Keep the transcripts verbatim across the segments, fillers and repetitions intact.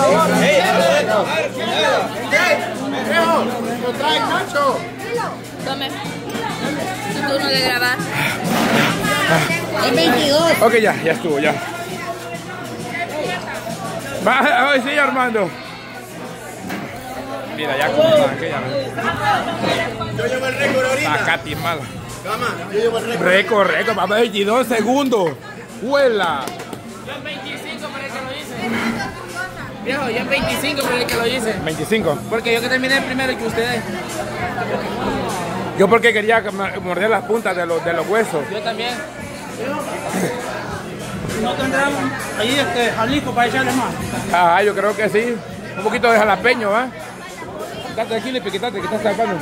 favor. ¡Lo trae Nacho! Tome. Tu turno de grabar. Es veintidós. Ok, ya, ya estuvo, ya. Va, hoy sí, Armando. Mira, ya comenzó aquella. Yo llevo el récord ahorita. Sacati mala. Cama, yo llevo el récord. Récord, récord, papá, veintidós segundos. ¡Huela! Yo en veinticinco para el que lo hice. Viejo, yo en veinticinco para el que lo hice. veinticinco. Porque yo que terminé primero que ustedes. Yo porque quería morder las puntas de los, de los huesos. Yo también. No tendrán ahí este jalisco para echarle más. Ah, yo creo que sí. Un poquito de jalapeño, ¿va? Quítate aquí, Lipe, quítate, que estás tapando.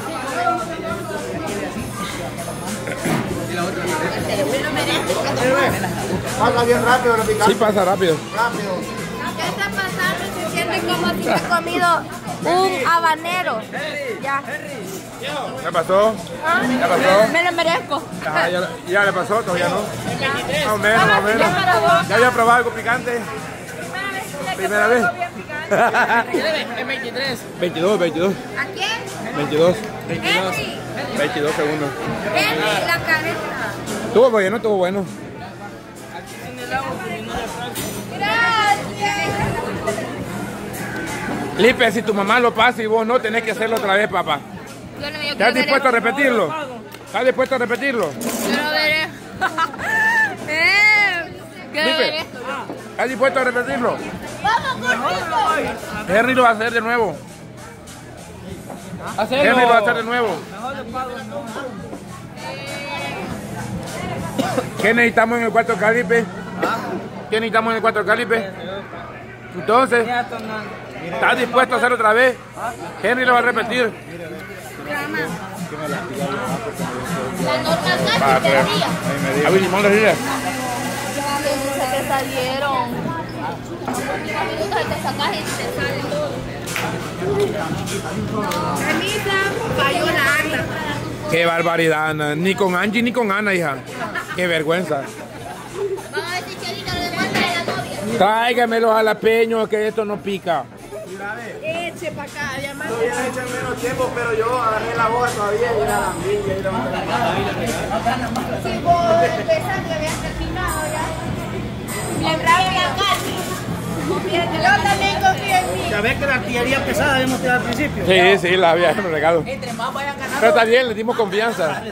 Pasa bien rápido lo picante. Sí pasa rápido. Rápido. ¿Qué está pasando? Se siente como si me he comido un habanero. Ya. ¿Qué pasó? ¿Ah? ¿Ya pasó? Me lo merezco. Ah, ya, ya le pasó, todavía no. Más o menos, más o menos. Ya para vos. ¿Ya había probado algo picante? Primera vez. En veintitrés. veintidós, veintidós. ¿A quién? veintidós. Henry. veintidós segundos. Henry, la cabeza. Estuvo bueno, estuvo bueno. Gracias. Lipe, si tu mamá lo pasa y vos no, tenés que hacerlo otra vez, papá. Yo no me ¿Estás dispuesto a repetirlo? ¿Estás dispuesto a repetirlo? Yo lo veré. eh, ¿Qué Lipe, veré? ¿estás dispuesto a repetirlo? Vamos, gordito. Henry lo va a hacer de nuevo. Henry lo va a hacer de nuevo. ¿Qué necesitamos en el cuarto calipe? ¿Qué necesitamos en el cuarto calipe? Entonces, ¿estás dispuesto a hacer otra vez? Henry lo va a repetir. La norma Va a casi te hacer. daría. A ver, limón de Riles. Se te salieron. Cinco minutos te sacas y te sale todo. Permisa, falló la Ana. Qué barbaridad, Ana. Ni con Angie ni con Ana, hija. Qué vergüenza. Vamos a ver si Chelita le demanda de la novia. Tráigame los jalapeños, que esto no pica. Eche para acá, diamante. Voy a echar menos tiempo, pero yo agarré la boca todavía y la lambí y ahí levanté la mano. Si vos empezás que habías terminado ya. Bien rápido, casi. Yo también confío en mí. Ya ves que la artillería pesada habíamos tirado al principio. Sí, sí, la había regalo. Entre más vayan ganando. Pero está bien, le dimos confianza.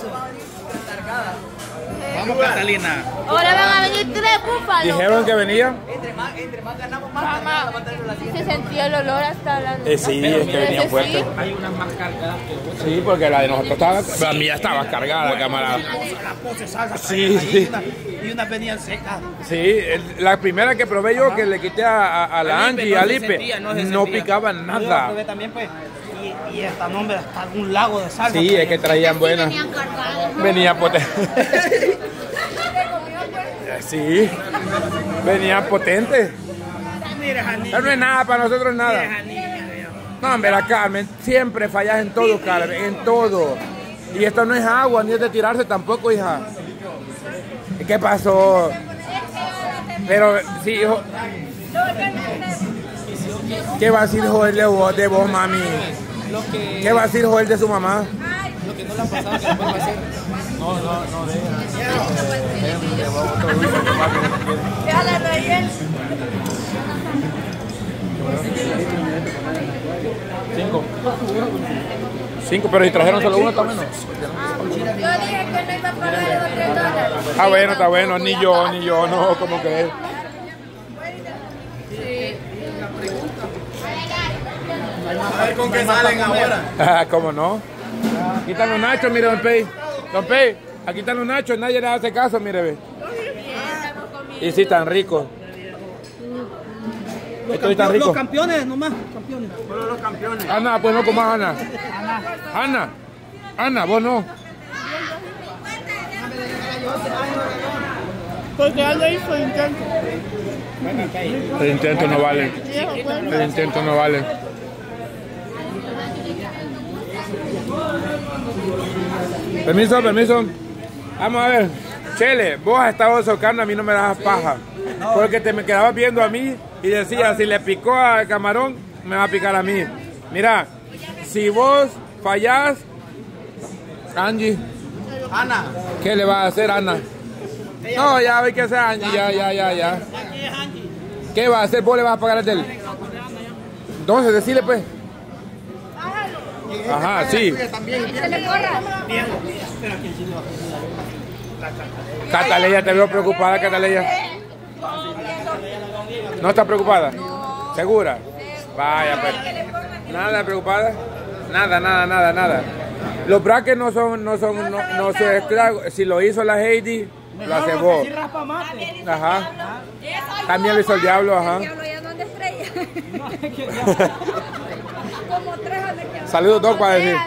Vamos, Catalina. Ahora van a venir tres búfalos. Dijeron que venía. Entre más, entre más ganamos, más Mamá, ganamos la batalla de la siguiente. se sentía el olor hasta la Eh, sí, es que venía Ese fuerte. sí. Hay unas más cargadas que otras. Sí, porque la de nosotros estaba. La mía estaba cargada, camarada. La pose salsa. Sí, ahí, sí. Y una, y una venía seca. Sí, el- la primera que probé yo, que le quité a, a- a la A Lipe, Angie y no a se Lipe, sentía, no se no sentía. picaba Yo nada. probé también, pues. Y, y esta nombre hasta un lago de salsa. Sí, es que traían buenas. Venían cargados. Venía potente. Sí, venían potentes. Mira, Janine. Pero no es nada, para nosotros nada. Mira, Janine, mira. No, hombre, la Carmen, siempre fallas en todo, Carmen, en todo. Y esto no es agua, ni es de tirarse tampoco, hija. ¿Y qué pasó? Pero, sí, hijo. ¿Qué va a decir Joel de vos, de vos, mami? Lo que, ¿Qué va a decir Joel de su mamá? lo que no le ha pasado, que después va a hacer. No, no, no, Déjala reír. Cinco. Cinco, pero si trajeron solo uno, está bueno. Yo dije que no iba a pagar los tres dólares. Ah, bueno, está bueno, ni yo, ni yo, no, ¿cómo crees? A ver con qué salen ahora. Ah, ¿cómo no? Aquí están los nachos, mire, don Pei. Don Pei, aquí están los nachos, nadie le hace caso, mire, ve. Y sí, tan ricos. Los, Estoy tan campeones, rico. los campeones, nomás. Campeones. Solo los campeones. Ana, pues no comas, Ana. Ana, Ana, vos no. Porque algo hizo intento. El intento no vale. El intento no vale. Permiso, permiso. Vamos a ver. Chele, vos has estado socando, a mí no me das paja. Porque te me quedabas viendo a mí y decía, si le picó al camarón, me va a picar a mí. Mira, si vos fallás, Angie, Ana. ¿qué le va a hacer Ana? No, ya hay que hacer Angie, ya, ya, ya, ya. ¿Qué va a hacer? ¿Vos le vas a pagar a él? Entonces, decile pues. Ajá, sí. Se le corra. Cataleya, te veo preocupada, Cataleya. ¿No estás preocupada? ¿Segura? Vaya, pues. Nada preocupada. Nada, nada, nada, nada. Los brackets no son, no son, no, no se, si lo hizo la Heidi, lo hace vos. Ajá. También lo hizo el diablo, ajá. El diablo ya no anda estrella. Como tres anda que Saludos, Doc, para decir.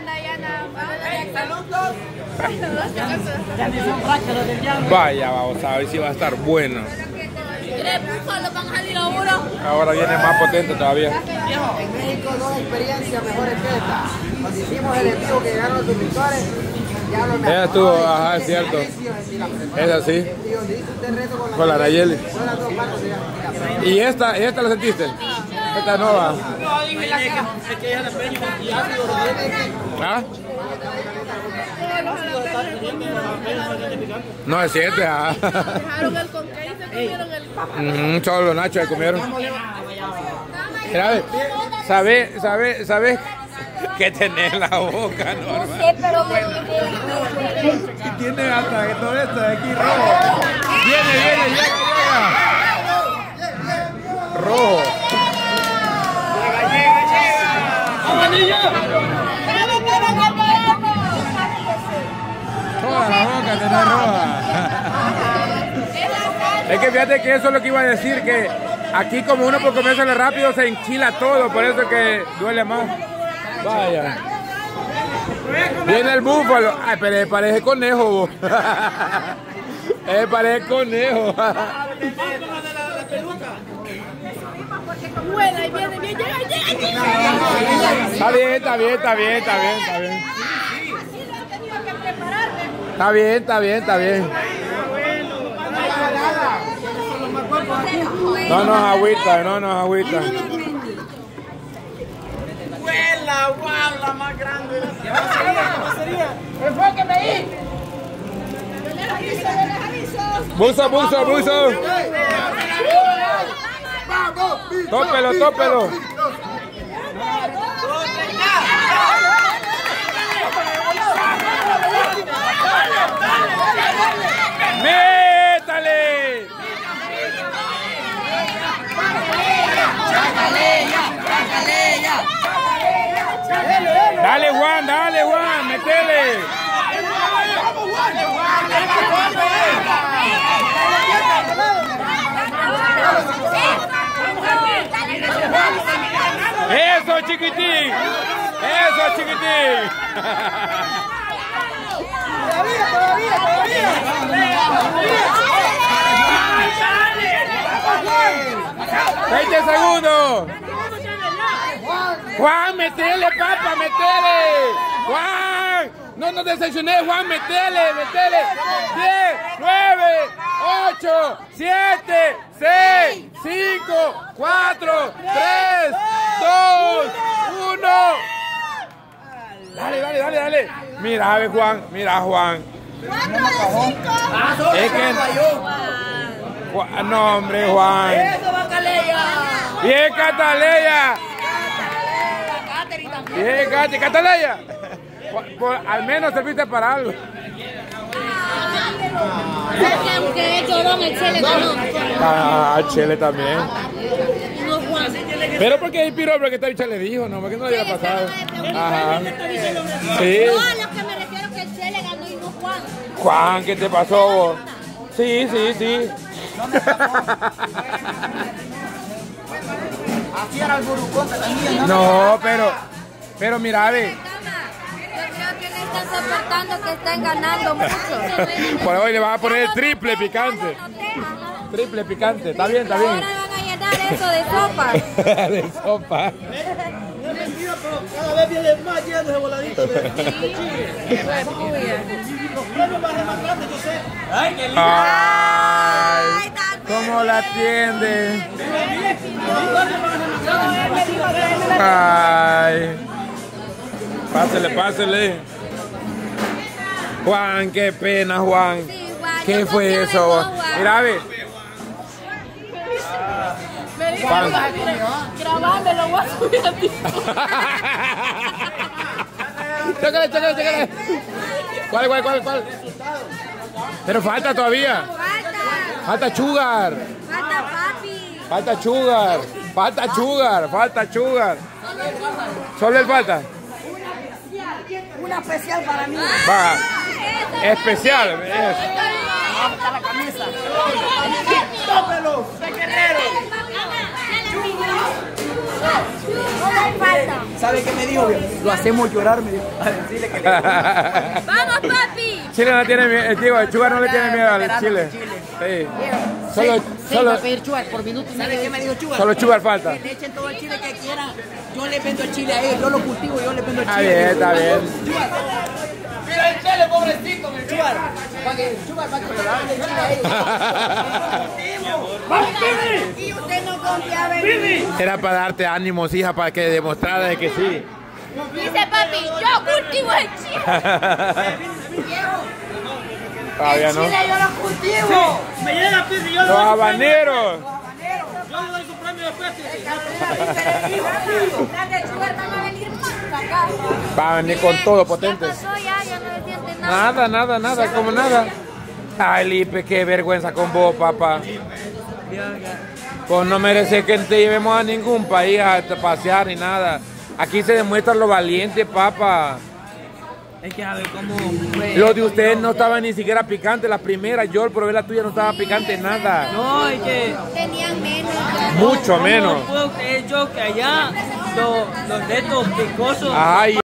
Ya ni son brackets los del diablo. Vaya, vamos a ver si va a estar bueno. Solo van a salir a uno. Ahora viene más potente todavía. En México dos experiencias mejores que esta. Cuando hicimos el envío que llegaron los suscriptores, ya lo Ella estuvo, ajá, es cierto. Es así. Con la Nayeli. ¿Y esta, esta la sentiste? Esta no va. ¿Ah? No es cierto, ah. Dejaron el con qué y se comieron el. Mm, solo los nachos se comieron. Mira, ¿sabes, sabes, sabes qué tenés en la boca, Norma? No sé, pero me. Tiene hasta que todo esto de aquí rojo. Viene, viene, llega, llega. Rojo. Toda la boca tenés roja. Es que fíjate que eso es lo que iba a decir, que aquí como uno por comérselo rápido se enchila todo, por eso es que duele más. Vaya. Viene el búfalo. Ay, pero él parece conejo, vos. Él parece conejo. Bueno, ahí viene, viene, llega, llega, llega. Está bien, está bien, está bien, está bien, está bien. Así lo he tenido que prepararme. Está bien, está bien, está bien. No nos agüita, no nos agüita. ¡Huela, wow! La más grande. Enfóqueme ahí. Yo les aviso, yo les aviso. Buzo, buzo, buzo. Tópelo, tópelo. ¡Métale! Dale, Juan, dale, Juan, metele. Eso, chiquitín. Eso, chiquitín. Todavía, todavía, todavía. veinte segundos. Juan, metele, papá, metele. Juan, no nos decepciones, Juan, metele, metele. diez, nueve, ocho, siete, seis, cinco, cuatro, tres, dos, uno. Dale, dale, dale, dale. Mira, a ver, Juan, mira, Juan. Cuatro de cinco. Es que... Juan, no, hombre, Juan. ¡Eso, Bacaleya! Bien, Cataleya. Bien, Cati, Cataleya. Por- por- al menos serviste para algo. Aunque es llorón, el chile ganó. Ah, Chele también. No, Juan. Pero porque hay piro, porque esta bicha le dijo, no, porque no le había pasado. Ajá. Sí. No, a lo que me refiero que el chile ganó y no Juan. Juan, ¿qué te pasó vos? Sí, sí, sí. Así era el burucón que tenía. No, pero, pero mira, ve. Yo creo que le están soportando que estén ganando mucho. Por hoy le van a poner triple picante. Triple picante, está bien, está bien. Ahora van a llenar eso de sopa. De sopa. Mentira, pero cada vez viene más lleno de voladitos de Los premios más grandes, yo sé. ¡Ay, qué lindo! Ay. Ay, tan ¿Cómo la atiende? Ay. Pásele, pásele. Juan, qué pena, Juan. ¿Qué fue eso? Mira, ve. Juan. Grabame, lo voy a subir a ti. Chécale, chécale, chécale. ¿Cuál, cuál, cuál, cuál? Pero falta todavía. Falta sugar. Falta papi. Falta sugar. Falta sugar. Falta sugar. ¿Solo le falta? Una especial para mí. Va. Especial. Es. Hasta la camisa. ¡Tópelo! ¿Sabe qué me dijo? Lo hacemos llorar, me dijo. A decirle que le... ¡Vamos, papi! Chile no tiene miedo, eh, digo, el sugar no le tiene miedo al chile. Sí. Solo, solo, va a pedir chugar por minuto. ¿Sabe qué me dijo chugar? solo sugar falta. Que le echen todo el chile que quieran. Yo le vendo el chile a ellos, yo lo cultivo, yo le vendo el Está chile. bien, está bien. Mira el chile, pobrecito. Chugar, para que chugar, para que le venda el chile a ellos. Y usted no confiaba en mí. Era para darte ánimos, hija, para que demostrara de que sí. Dice papi, yo cultivo el chile. Todavía no. Chile yo lo cultivo. Me llega Pizzi, yo le Los doy su premio. habaneros. Yo le doy su premio después, Pizzi. Las de sugar van a venir más acá. Va a venir con todo potente. ¿Qué pasó ya? Ya no le siente nada. Nada, nada, nada, como nada. Ay, Lipe, qué vergüenza con vos, papá. Pues no merece que te llevemos a ningún país a pasear ni nada. Aquí se demuestra lo valiente, papá. Hay que saber cómo... Lo de ustedes no estaba ni siquiera picante, la primera, yo probé la tuya, no estaba picante nada. No, hay que... Tenían menos. Mucho ¿Cómo menos. puedo creer yo que allá los, los dedos picosos... Ay.